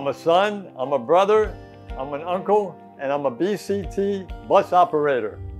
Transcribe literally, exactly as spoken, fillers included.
I'm a son, I'm a brother, I'm an uncle, and I'm a B C T bus operator.